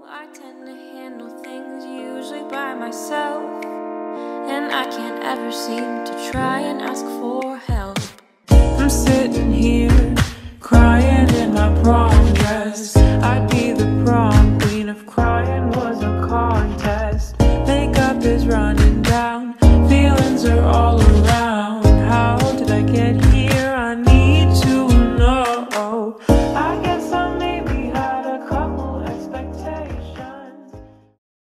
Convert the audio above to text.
I tend to handle things usually by myself, and I can't ever seem to try and ask for